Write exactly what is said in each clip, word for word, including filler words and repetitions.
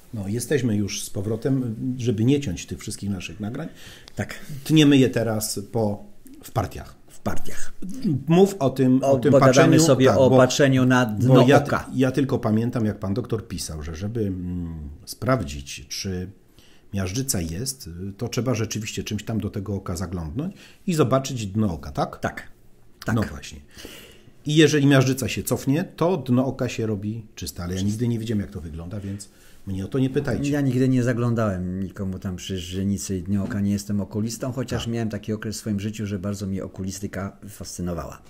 No, jesteśmy już z powrotem, żeby nie ciąć tych wszystkich naszych nagrań. Tak. Tniemy je teraz po, w partiach. W partiach. Mów o tym, o, o tym pogadamy patrzeniu. sobie tak, o bo, patrzeniu na dno bo ja, oka. Ja tylko pamiętam, jak pan doktor pisał, że żeby mm, sprawdzić, czy miażdżyca jest, to trzeba rzeczywiście czymś tam do tego oka zaglądnąć i zobaczyć dno oka, tak? Tak. tak. No właśnie. I jeżeli miażdżyca się cofnie, to dno oka się robi czyste, ale ja nigdy nie widziałem, jak to wygląda, więc mnie o to nie pytajcie. Ja nigdy nie zaglądałem nikomu tam przy źrenicy i dnie oka, nie jestem okulistą, chociaż tak. miałem taki okres w swoim życiu, że bardzo mnie okulistyka fascynowała.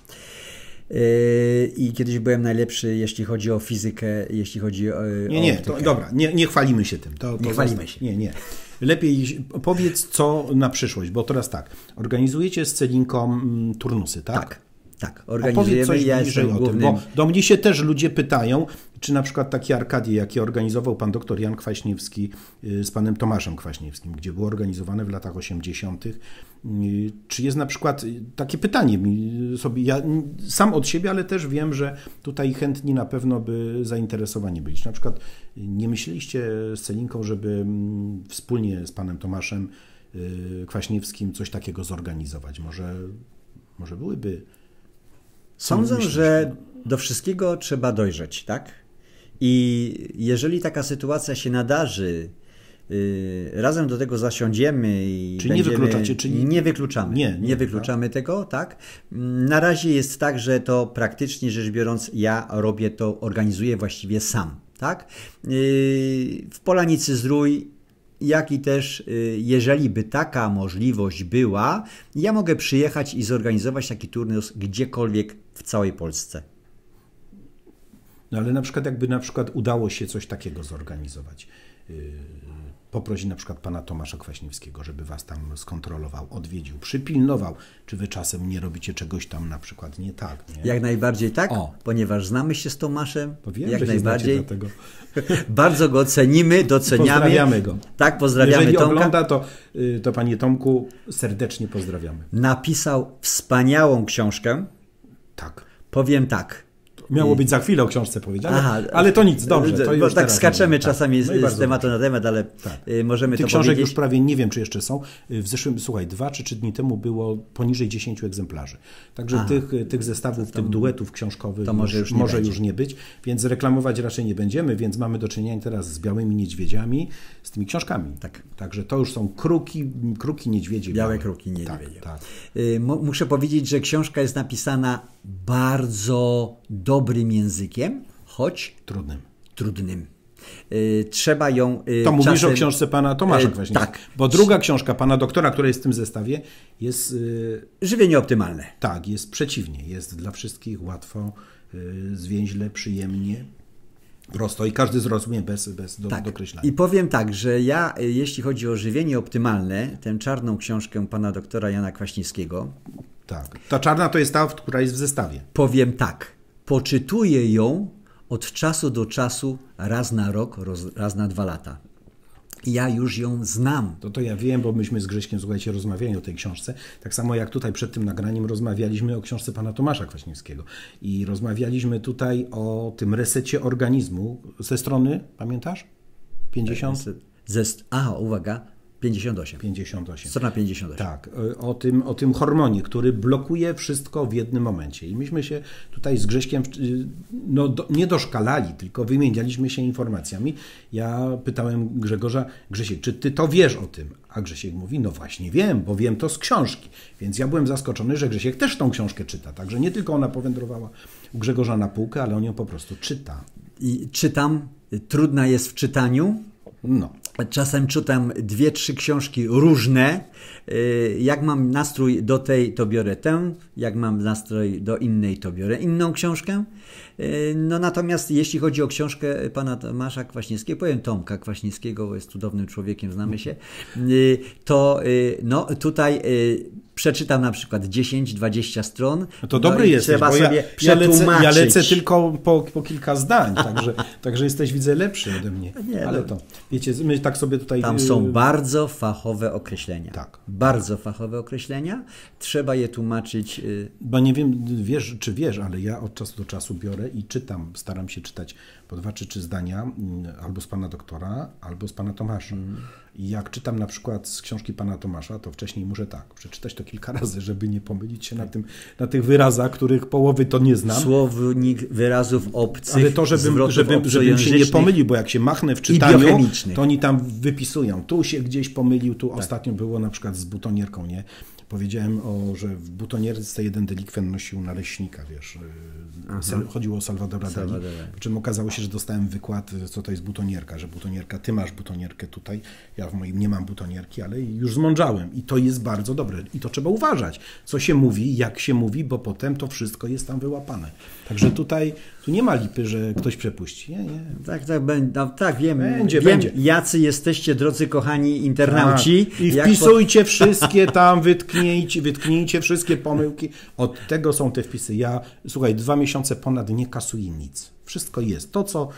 I kiedyś byłem najlepszy, jeśli chodzi o fizykę, jeśli chodzi o Nie, nie, to, dobra, nie, nie chwalimy się tym. To, to nie chwalimy się. Nie, nie. Lepiej powiedz, co na przyszłość, bo teraz tak, organizujecie z Celinką turnusy, tak? Tak, tak. Organizujemy. Coś ja bliżej jestem o tym, głównym... bo do mnie się też ludzie pytają, czy na przykład takie Arkadie, jakie organizował pan doktor Jan Kwaśniewski z panem Tomaszem Kwaśniewskim, gdzie było organizowane w latach osiemdziesiątych, czy jest na przykład takie pytanie sobie, ja sam od siebie, ale też wiem, że tutaj chętni na pewno by zainteresowani byli. Czy na przykład nie myśleliście z Celinką, żeby wspólnie z panem Tomaszem Kwaśniewskim coś takiego zorganizować? Może, może byłyby... Sądzę, myślisz, że do wszystkiego trzeba dojrzeć, tak? I jeżeli taka sytuacja się nadarzy, yy, razem do tego zasiądziemy i czy będziemy... nie wykluczacie? Czy nie... nie wykluczamy. Nie, nie, nie wykluczamy tak? tego, tak? Na razie jest tak, że to praktycznie rzecz biorąc ja robię to, organizuję właściwie sam, tak? Yy, w Polanicy Zdrój, jak i też, jeżeli by taka możliwość była, ja mogę przyjechać i zorganizować taki turnus gdziekolwiek w całej Polsce. No ale na przykład jakby na przykład udało się coś takiego zorganizować, poprosić na przykład pana Tomasza Kwaśniewskiego, żeby was tam skontrolował, odwiedził, przypilnował, czy wy czasem nie robicie czegoś tam na przykład nie tak. Nie? Jak najbardziej tak, o. ponieważ znamy się z Tomaszem, wiem, jak że najbardziej. się dlatego. Bardzo go cenimy, doceniamy. Pozdrawiamy go. Tak, pozdrawiamy Jeżeli Tomka. ogląda, to, to panie Tomku serdecznie pozdrawiamy. Napisał wspaniałą książkę. Tak. Powiem tak. Miało być za chwilę o książce powiedziane, Aha, ale to nic, dobrze. To już tak skaczemy mówię. czasami tak. No z tematu dobrze. na temat, ale tak. możemy Tych to książek powiedzieć. już prawie nie wiem, czy jeszcze są. W zeszłym, słuchaj, dwa czy trzy dni temu było poniżej dziesięciu egzemplarzy. Także tych, tych zestawów, tych duetów książkowych to może, już, nie, może już nie być, więc reklamować raczej nie będziemy, więc mamy do czynienia teraz z białymi niedźwiedziami, z tymi książkami. Tak. Także to już są kruki, kruki niedźwiedzie. Białe białe. kruki niedźwiedzie. Tak, tak. Muszę powiedzieć, że książka jest napisana bardzo dobrym językiem, choć trudnym. trudnym. Trzeba ją To mówisz czasem... o książce pana Tomasza Kwaśniewskiego. Tak. Bo druga książka pana doktora, która jest w tym zestawie, jest... Żywienie optymalne. Tak, jest przeciwnie. Jest dla wszystkich łatwo, zwięźle, przyjemnie, prosto i każdy zrozumie bez, bez do, tak. dokreślania. I powiem tak, że ja, jeśli chodzi o żywienie optymalne, tę czarną książkę pana doktora Jana Kwaśniewskiego... Tak. Ta czarna to jest ta, która jest w zestawie. Powiem tak, poczytuję ją od czasu do czasu, raz na rok, raz na dwa lata. Ja już ją znam. To, to ja wiem, bo myśmy z Grześkiem, słuchajcie, rozmawiali o tej książce. Tak samo jak tutaj przed tym nagraniem rozmawialiśmy o książce pana Tomasza Kwaśniewskiego. I rozmawialiśmy tutaj o tym resecie organizmu ze strony, pamiętasz? pięćdziesiąt? Ze, a, uwaga, pięćdziesiąt osiem. pięćdziesiąt osiem. Strona pięćdziesiąt osiem. Tak, o tym, o tym hormonie, który blokuje wszystko w jednym momencie. I myśmy się tutaj z Grześkiem no, do, nie doszkalali, tylko wymienialiśmy się informacjami. Ja pytałem Grzegorza, Grzesiek, czy ty to wiesz o tym? A Grzesiek mówi, no właśnie wiem, bo wiem to z książki. Więc ja byłem zaskoczony, że Grzesiek też tą książkę czyta. Także nie tylko ona powędrowała u Grzegorza na półkę, ale on ją po prostu czyta. I czytam, trudna jest w czytaniu. No. Czasem czytam dwie, trzy książki różne. Jak mam nastrój do tej, to biorę tę. Jak mam nastrój do innej, to biorę inną książkę. No natomiast jeśli chodzi o książkę pana Tomasza Kwaśniewskiego, powiem Tomka Kwaśniewskiego, bo jest cudownym człowiekiem, znamy się, to no tutaj przeczytam na przykład dziesięć dwadzieścia stron. No to dobry no jesteś, trzeba bo sobie ja, ja, lecę, ja lecę przetłumaczyć. tylko po, po kilka zdań, także, także jesteś, widzę, lepszy ode mnie. Nie, ale no. to, wiecie, my tak sobie tutaj... Tam są bardzo fachowe określenia. Tak. Bardzo fachowe określenia. Trzeba je tłumaczyć. Bo nie wiem, wiesz, czy wiesz, ale ja od czasu do czasu biorę i czytam, staram się czytać po dwa czy trzy zdania albo z pana doktora, albo z pana Tomasza. Mm. I jak czytam na przykład z książki pana Tomasza, to wcześniej muszę tak, przeczytać to kilka razy, żeby nie pomylić się na, tym, na tych wyrazach, których połowy to nie znam. Słownik wyrazów obcych, ale to, żebym, żebym, żebym się nie pomylił, bo jak się machnę w czytaniu, to oni tam wypisują. Tu się gdzieś pomylił, tu tak. Ostatnio było na przykład z butonierką, nie? Powiedziałem, o, że w butonierce jeden delikwent nosił naleśnika, wiesz. Aha. Chodziło o Salvadora Dali. Po czym okazało się, że dostałem wykład, co to jest butonierka, że butonierka, ty masz butonierkę tutaj, ja w moim nie mam butonierki, ale już zmądrzałem. I to jest bardzo dobre. I to trzeba uważać, co się mówi, jak się mówi, bo potem to wszystko jest tam wyłapane. Także tutaj tu nie ma lipy, że ktoś przepuści. Nie, nie. Tak, tak, no, tak wiem. Będzie, wiem, będzie. Jacy jesteście, drodzy kochani internauci. Tak. I wpisujcie po... wszystkie tam, wytknijcie, wytknijcie wszystkie pomyłki. Od tego są te wpisy. Ja, słuchaj, dwa miesiące ponad nie kasuję nic. Wszystko jest. To, co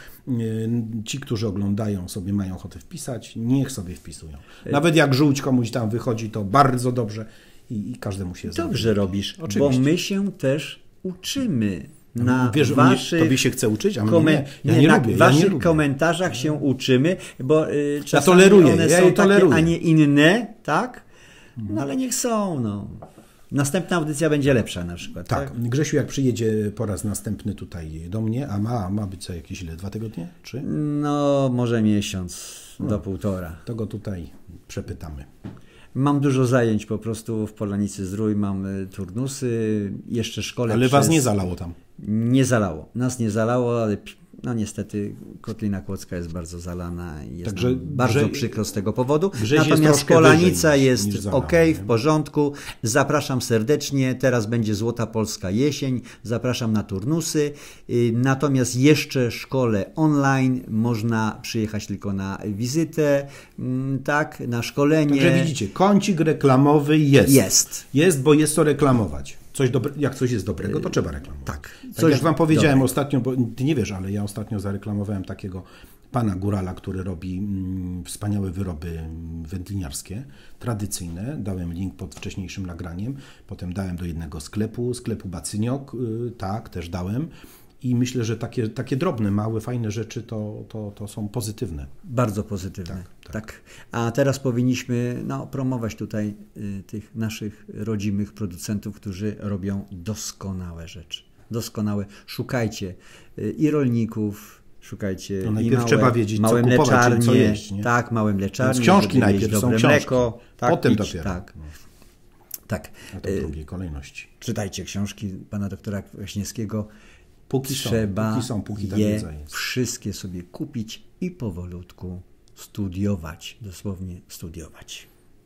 ci, którzy oglądają, sobie mają ochotę wpisać, niech sobie wpisują. Nawet jak żółć komuś tam wychodzi, to bardzo dobrze i, i każdemu się zdaje. Dobrze robisz, oczywiście. Bo my się też uczymy. Na Wiesz, waszych, tobie się chce uczyć, a mnie komen- nie. Ja nie, nie na lubię. waszych ja nie lubię. komentarzach się uczymy, bo y, czasami ja toleruję, one ja są je toleruję. takie, a nie inne, tak? No ale niech są, no. Następna audycja będzie lepsza na przykład. Tak. tak? Grzesiu, jak przyjedzie po raz następny tutaj do mnie, a ma, ma być co jakieś ile? Dwa tygodnie? Trzy? No, może miesiąc no, do półtora. To go tutaj przepytamy. Mam dużo zajęć po prostu w Polanicy Zdrój, mam turnusy, jeszcze szkole. Ale przez... was nie zalało tam? Nie zalało. Nas nie zalało, ale no niestety Kotlina Kłodzka jest bardzo zalana i jest Także bardzo grze... przykro z tego powodu. Natomiast Polanica jest niż, niż ok, w porządku. Zapraszam serdecznie. Teraz będzie Złota Polska Jesień. Zapraszam na turnusy. Natomiast jeszcze szkole online. Można przyjechać tylko na wizytę, tak, na szkolenie. Także widzicie, kącik reklamowy jest. Jest. Jest, bo jest co reklamować. Coś dobre, jak coś jest dobrego, to trzeba reklamować. Tak. Tak jak wam powiedziałem dobre. ostatnio, bo ty nie wiesz, ale ja ostatnio zareklamowałem takiego pana górala, który robi mm, wspaniałe wyroby wędliniarskie, tradycyjne. Dałem link pod wcześniejszym nagraniem. Potem dałem do jednego sklepu, sklepu Bacyniok, yy, tak, też dałem. I myślę, że takie, takie drobne, małe, fajne rzeczy to, to, to są pozytywne. Bardzo pozytywne. Tak, tak. tak. A teraz powinniśmy no, promować tutaj y, tych naszych rodzimych producentów, którzy robią doskonałe rzeczy. Doskonałe. Szukajcie y, i rolników, szukajcie no, najpierw i małe, trzeba wiedzieć, małe co mleczarnie. kupować, co jeść, nie? Tak, małe mleczarnie. Więc książki najpierw są książki, mleko, tak, potem pić, dopiero. Tak. No. tak. A to w drugiej kolejności. Czytajcie książki pana doktora Kwaśniewskiego. Póki Trzeba są, póki są, póki ta je wiedza jest. wszystkie sobie kupić i powolutku studiować, dosłownie studiować.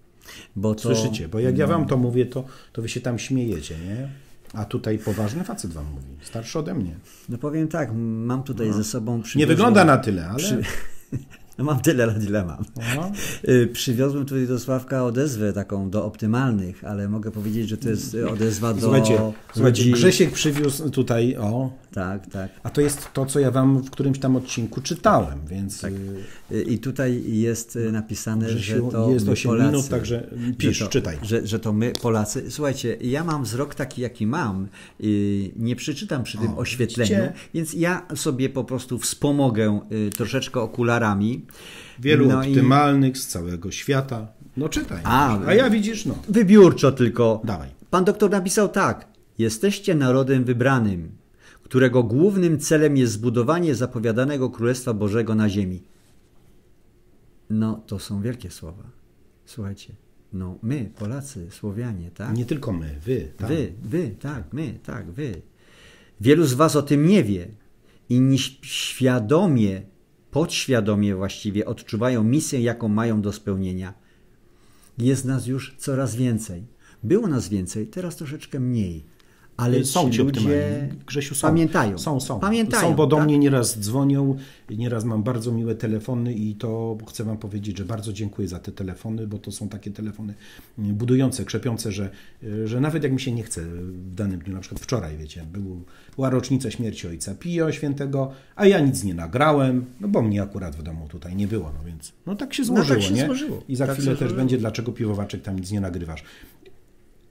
Bo to, Słyszycie, bo jak ja wam to mówię, to, to wy się tam śmiejecie, nie? A tutaj poważny facet wam mówi, starszy ode mnie. No powiem tak, mam tutaj no. ze sobą... Nie wygląda na tyle, ale... Przy... No mam tyle lat, ile mam. Aha. Przywiozłem tutaj do Sławka odezwę taką do optymalnych, ale mogę powiedzieć, że to jest odezwa do Słuchajcie, ludzi... słuchajcie Grzesiek przywiózł tutaj, o... Tak, tak. A to jest to, co ja wam w którymś tam odcinku czytałem, więc... Tak. I tutaj jest napisane, Grzesiu, że to jest my osiem Polacy, minut, także pisz, że to, czytaj. Że, że to my Polacy... Słuchajcie, ja mam wzrok taki, jaki mam. Nie przeczytam przy tym o, oświetleniu, widzicie? Więc ja sobie po prostu wspomogę troszeczkę okularami. Wielu no optymalnych i... z całego świata. No czytaj. A, a ja widzisz, no. Wybiórczo tylko. Dawaj. Pan doktor napisał tak. Jesteście narodem wybranym, którego głównym celem jest zbudowanie zapowiadanego Królestwa Bożego na ziemi. No, to są wielkie słowa. Słuchajcie. No, my, Polacy, Słowianie, tak? Nie tylko my, wy. Tak. Wy, wy, tak, my, tak, wy. Wielu z was o tym nie wie. Inni świadomie podświadomie właściwie odczuwają misję, jaką mają do spełnienia. Jest nas już coraz więcej. Było nas więcej, teraz troszeczkę mniej. Ale są ci ludzie Grzesiu, są, pamiętają. Są, są. Pamiętają, są, bo do tak? mnie nieraz dzwonią, nieraz mam bardzo miłe telefony i to chcę wam powiedzieć, że bardzo dziękuję za te telefony, bo to są takie telefony budujące, krzepiące, że, że nawet jak mi się nie chce w danym dniu, na przykład wczoraj, wiecie, był, była rocznica śmierci ojca Pio Świętego, a ja nic nie nagrałem, no bo mnie akurat w domu tutaj nie było, no więc no tak się złożyło, no tak się nie? złożyło. I za tak chwilę też złożyło. będzie, dlaczego Piwowaczek tam nic nie nagrywasz.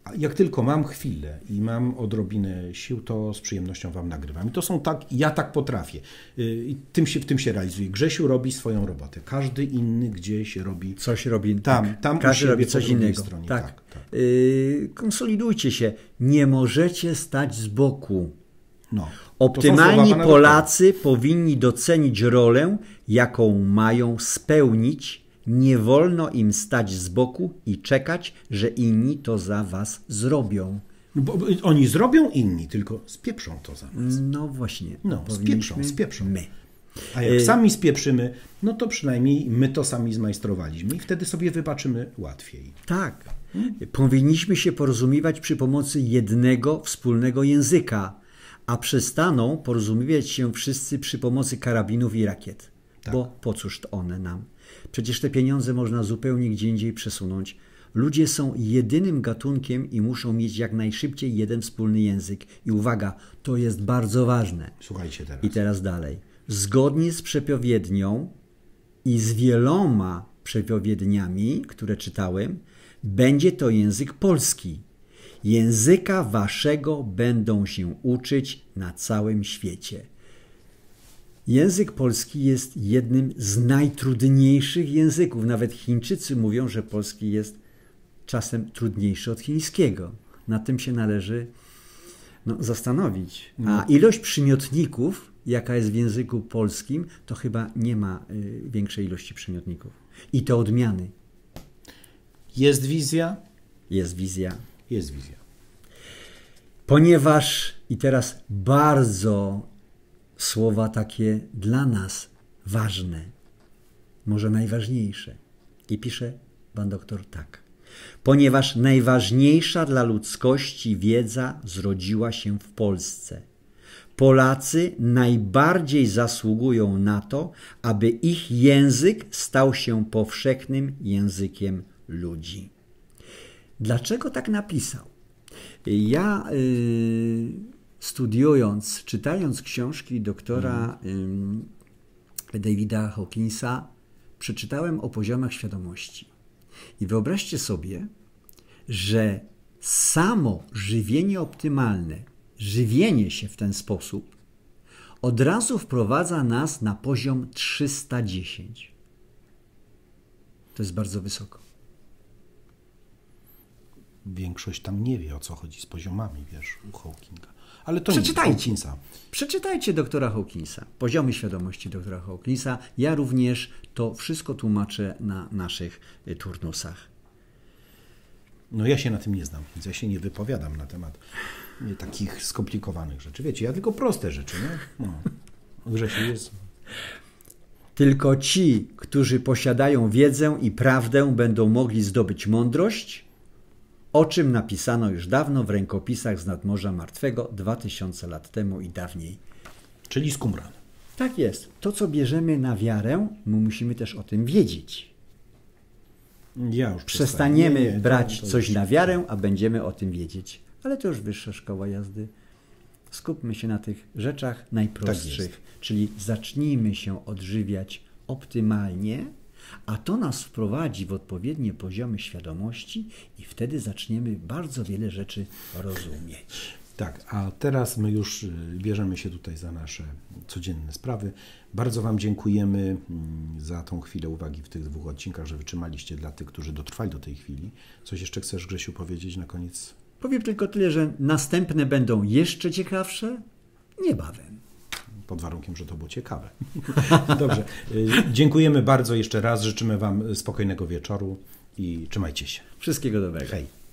jak tylko mam chwilę i mam odrobinę sił, to z przyjemnością wam nagrywam. I to są tak, ja tak potrafię. I tym się, w tym się realizuje. Grzesiu robi swoją robotę. Każdy inny gdzieś robi... Coś robi. Tam, tak. tam Każdy robi po coś drugiej innego. stronie. Tak. Tak, tak. Yy, konsolidujcie się. Nie możecie stać z boku. No. Optymalni Polacy powinni docenić rolę, jaką mają spełnić. Nie wolno im stać z boku i czekać, że inni to za was zrobią. Bo oni zrobią, inni tylko spieprzą to za nas. No właśnie. No, spieprzą, spieprzą. My. A jak sami spieprzymy, no to przynajmniej my to sami zmajstrowaliśmy i wtedy sobie wybaczymy łatwiej. Tak. Hmm? Powinniśmy się porozumiewać przy pomocy jednego wspólnego języka, a przestaną porozumiewać się wszyscy przy pomocy karabinów i rakiet. Tak. Bo po cóż to one nam? Przecież te pieniądze można zupełnie gdzie indziej przesunąć. Ludzie są jedynym gatunkiem i muszą mieć jak najszybciej jeden wspólny język. I uwaga, to jest bardzo ważne. Słuchajcie teraz. I teraz dalej. Zgodnie z przepowiednią i z wieloma przepowiedniami, które czytałem, będzie to język polski. Języka waszego będą się uczyć na całym świecie. Język polski jest jednym z najtrudniejszych języków. Nawet Chińczycy mówią, że polski jest czasem trudniejszy od chińskiego. Nad tym się należy no, zastanowić. A ilość przymiotników, jaka jest w języku polskim, to chyba nie ma y, większej ilości przymiotników. I te odmiany. Jest wizja? Jest wizja. Jest wizja. Ponieważ, i teraz bardzo słowa takie dla nas ważne, może najważniejsze. I pisze pan doktor tak. Ponieważ najważniejsza dla ludzkości wiedza zrodziła się w Polsce. Polacy najbardziej zasługują na to, aby ich język stał się powszechnym językiem ludzi. Dlaczego tak napisał? Ja y, studiując, czytając książki doktora y, Davida Hawkinsa, przeczytałem o poziomach świadomości. I wyobraźcie sobie, że samo żywienie optymalne, żywienie się w ten sposób, od razu wprowadza nas na poziom trzysta dziesięć. To jest bardzo wysoko. Większość tam nie wie, o co chodzi z poziomami, wiesz, u Hawkinga. Ale to Przeczytajcie. nie Hawkinsa. Przeczytajcie doktora Hawkinsa, poziomy świadomości doktora Hawkinsa. Ja również to wszystko tłumaczę na naszych turnusach. No ja się na tym nie znam, więc ja się nie wypowiadam na temat nie, takich skomplikowanych rzeczy. Wiecie, ja tylko proste rzeczy, nie? No. Grzesiu jest... Tylko ci, którzy posiadają wiedzę i prawdę, będą mogli zdobyć mądrość, o czym napisano już dawno w rękopisach z nadmorza martwego, dwa tysiące lat temu i dawniej. Czyli z Qumran. Tak jest. To, co bierzemy na wiarę, my musimy też o tym wiedzieć. Ja już Przestaniemy nie, nie, brać to, to coś już... na wiarę, a będziemy o tym wiedzieć. Ale to już wyższa szkoła jazdy. Skupmy się na tych rzeczach najprostszych. Tak, czyli zacznijmy się odżywiać optymalnie, a to nas wprowadzi w odpowiednie poziomy świadomości i wtedy zaczniemy bardzo wiele rzeczy rozumieć. Tak, a teraz my już bierzemy się tutaj za nasze codzienne sprawy. Bardzo Wam dziękujemy za tą chwilę uwagi w tych dwóch odcinkach, że wytrzymaliście dla tych, którzy dotrwali do tej chwili. Coś jeszcze chcesz, Grzesiu, powiedzieć na koniec? Powiem tylko tyle, że następne będą jeszcze ciekawsze niebawem. Pod warunkiem, że to było ciekawe. Dobrze. Dziękujemy bardzo jeszcze raz. Życzymy Wam spokojnego wieczoru i trzymajcie się. Wszystkiego dobrego. Hej.